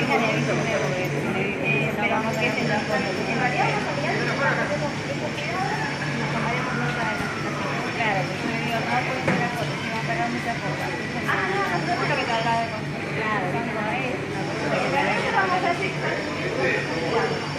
Esperamos que se nos claro, pues me digo, no, pues una foto, si van a pegar muchas fotos. Lo que te hablaba de claro, no es una cosa que te